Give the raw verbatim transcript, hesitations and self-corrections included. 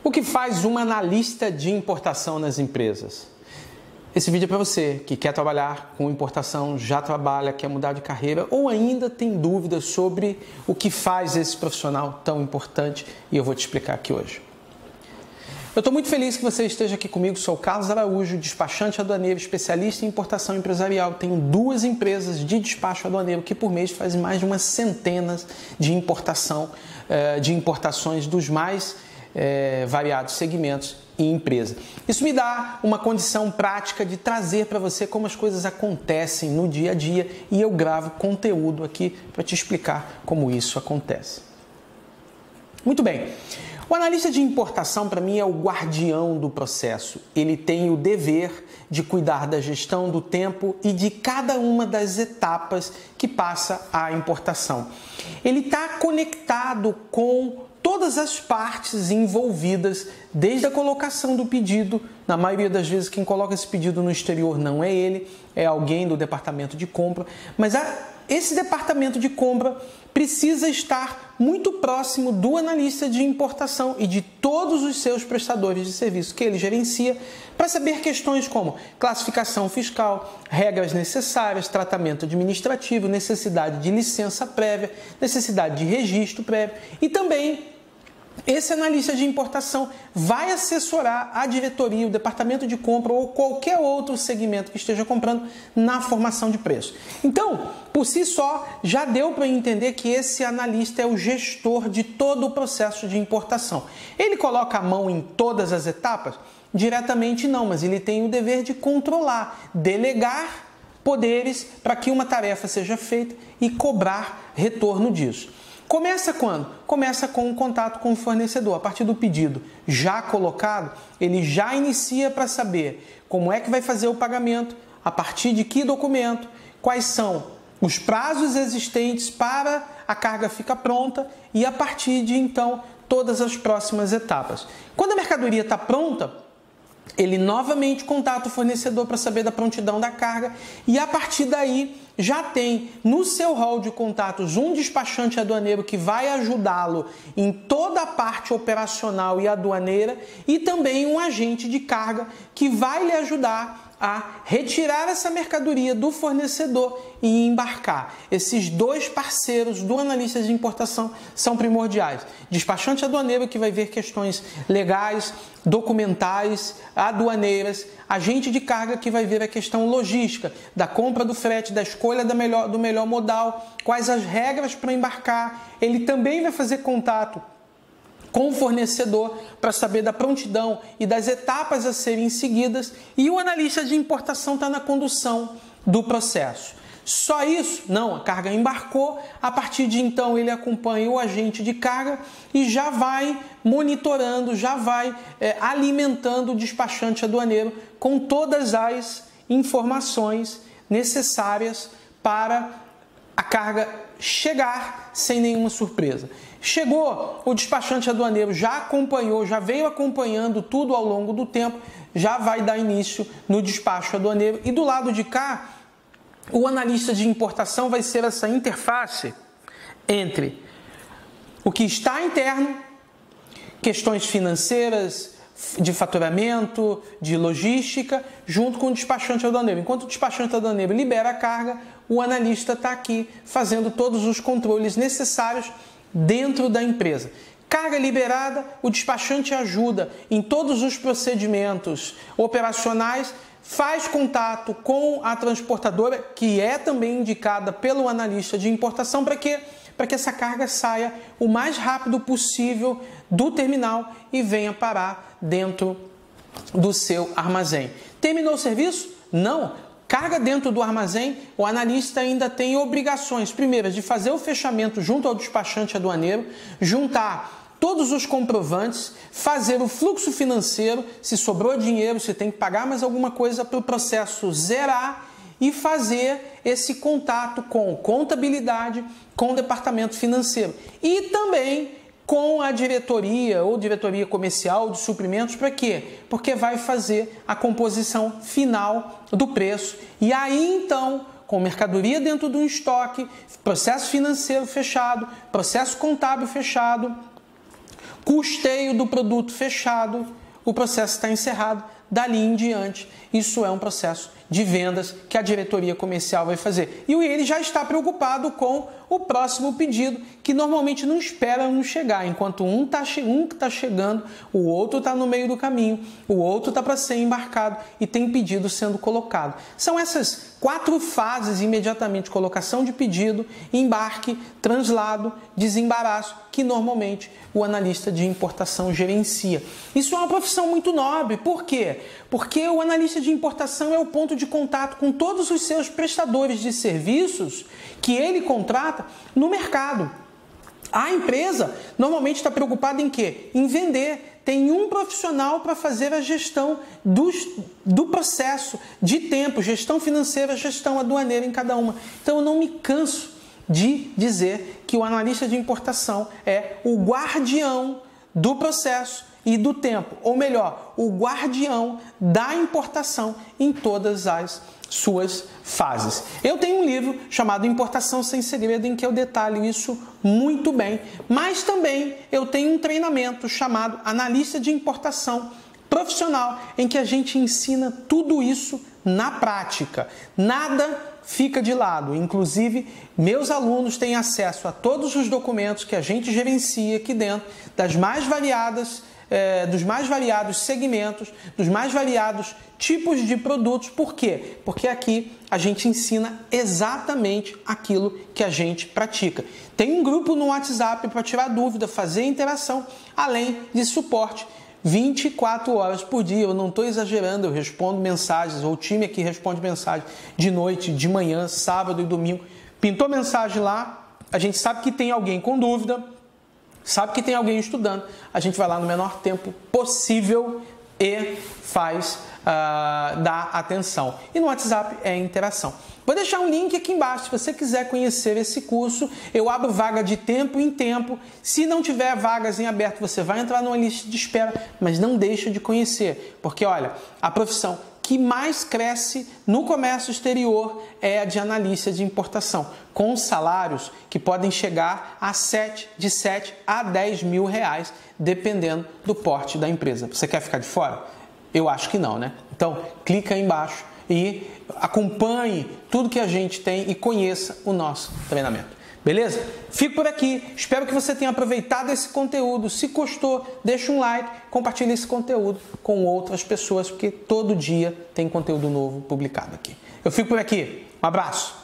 O que faz um analista de importação nas empresas? Esse vídeo é para você que quer trabalhar com importação, já trabalha, quer mudar de carreira ou ainda tem dúvidas sobre o que faz esse profissional tão importante e eu vou te explicar aqui hoje. Eu estou muito feliz que você esteja aqui comigo, sou o Carlos Araújo, despachante aduaneiro, especialista em importação empresarial. Tenho duas empresas de despacho aduaneiro que por mês fazem mais de umas centenas de importação, de importações dos mais É, variados segmentos e empresa. Isso me dá uma condição prática de trazer para você como as coisas acontecem no dia a dia e eu gravo conteúdo aqui para te explicar como isso acontece. Muito bem, o analista de importação para mim é o guardião do processo. Ele tem o dever de cuidar da gestão do tempo e de cada uma das etapas que passa a importação. Ele está conectado com todas as partes envolvidas, desde a colocação do pedido. Na maioria das vezes quem coloca esse pedido no exterior não é ele, é alguém do departamento de compra, mas a, esse departamento de compra precisa estar muito próximo do analista de importação e de todos os seus prestadores de serviço que ele gerencia para saber questões como classificação fiscal, regras necessárias, tratamento administrativo, necessidade de licença prévia, necessidade de registro prévio e também esse analista de importação vai assessorar a diretoria, o departamento de compra ou qualquer outro segmento que esteja comprando na formação de preço. Então, por si só, já deu para entender que esse analista é o gestor de todo o processo de importação. Ele coloca a mão em todas as etapas? Diretamente não, mas ele tem o dever de controlar, delegar poderes para que uma tarefa seja feita e cobrar retorno disso. Começa quando? Começa com o contato com o fornecedor. A partir do pedido já colocado, ele já inicia para saber como é que vai fazer o pagamento, a partir de que documento, quais são os prazos existentes para a carga ficar pronta e a partir de então todas as próximas etapas. Quando a mercadoria está pronta, ele novamente contata o fornecedor para saber da prontidão da carga e a partir daí já tem no seu hall de contatos um despachante aduaneiro que vai ajudá-lo em toda a parte operacional e aduaneira e também um agente de carga que vai lhe ajudar a retirar essa mercadoria do fornecedor e embarcar. Esses dois parceiros do analista de importação são primordiais. Despachante aduaneiro que vai ver questões legais, documentais, aduaneiras, agente de carga que vai ver a questão logística, da compra do frete, da escolha da melhor, do melhor modal, quais as regras para embarcar. Ele também vai fazer contato com o fornecedor para saber da prontidão e das etapas a serem seguidas e o analista de importação está na condução do processo. Só isso? Não, a carga embarcou, a partir de então ele acompanha o agente de carga e já vai monitorando, já vai é, alimentando o despachante aduaneiro com todas as informações necessárias para a carga chegar sem nenhuma surpresa. Chegou, o despachante aduaneiro já acompanhou, já veio acompanhando tudo ao longo do tempo, já vai dar início no despacho aduaneiro e do lado de cá, o analista de importação vai ser essa interface entre o que está interno, questões financeiras, de faturamento, de logística, junto com o despachante aduaneiro. Enquanto o despachante aduaneiro libera a carga, o analista está aqui fazendo todos os controles necessários dentro da empresa. Carga liberada, o despachante ajuda em todos os procedimentos operacionais, faz contato com a transportadora, que é também indicada pelo analista de importação, para quê? Para que essa carga saia o mais rápido possível do terminal e venha parar dentro do seu armazém. Terminou o serviço? Não. Carga dentro do armazém, o analista ainda tem obrigações, primeiras, de fazer o fechamento junto ao despachante aduaneiro, juntar todos os comprovantes, fazer o fluxo financeiro, se sobrou dinheiro, se tem que pagar mais alguma coisa para o processo zerar e fazer esse contato com contabilidade, com o departamento financeiro e também com a diretoria ou diretoria comercial de suprimentos. Para quê? Porque vai fazer a composição final do preço e aí então, com mercadoria dentro de um estoque, processo financeiro fechado, processo contábil fechado, custeio do produto fechado, o processo está encerrado. Dali em diante, isso é um processo de vendas que a diretoria comercial vai fazer. E ele já está preocupado com o próximo pedido, que normalmente não espera um chegar. Enquanto um está um tá chegando, o outro está no meio do caminho, o outro está para ser embarcado e tem pedido sendo colocado. São essas quatro fases imediatamente: colocação de pedido, embarque, translado, desembaraço, que normalmente o analista de importação gerencia. Isso é uma profissão muito nobre. Por quê? Porque o analista de importação é o ponto de contato com todos os seus prestadores de serviços que ele contrata no mercado. A empresa normalmente está preocupada em quê? Em vender. Tem um profissional para fazer a gestão dos, do processo de tempo, gestão financeira, gestão aduaneira em cada uma. Então eu não me canso de dizer que o analista de importação é o guardião do processo e do tempo, ou melhor, o guardião da importação em todas as suas fases. Eu tenho um livro chamado Importação Sem Segredo, em que eu detalho isso muito bem, mas também eu tenho um treinamento chamado Analista de Importação Profissional, em que a gente ensina tudo isso na prática. Nada fica de lado. Inclusive, meus alunos têm acesso a todos os documentos que a gente gerencia aqui dentro, das mais variadas É, dos mais variados segmentos, dos mais variados tipos de produtos. Por quê? Porque aqui a gente ensina exatamente aquilo que a gente pratica. Tem um grupo no WhatsApp para tirar dúvida, fazer interação, além de suporte vinte e quatro horas por dia. Eu não estou exagerando, eu respondo mensagens, ou o time aqui responde mensagem de noite, de manhã, sábado e domingo. Pintou mensagem lá, a gente sabe que tem alguém com dúvida, sabe que tem alguém estudando, a gente vai lá no menor tempo possível e faz, uh, dá atenção. E no WhatsApp é interação. Vou deixar um link aqui embaixo, se você quiser conhecer esse curso. Eu abro vaga de tempo em tempo. Se não tiver vagas em aberto, você vai entrar numa lista de espera, mas não deixa de conhecer, porque olha, a profissão que mais cresce no comércio exterior é a de analista de importação, com salários que podem chegar a sete, de sete a dez mil reais, dependendo do porte da empresa. Você quer ficar de fora? Eu acho que não, né? Então, clica aí embaixo e acompanhe tudo que a gente tem e conheça o nosso treinamento. Beleza? Fico por aqui. Espero que você tenha aproveitado esse conteúdo. Se gostou, deixa um like, compartilhe esse conteúdo com outras pessoas, porque todo dia tem conteúdo novo publicado aqui. Eu fico por aqui. Um abraço.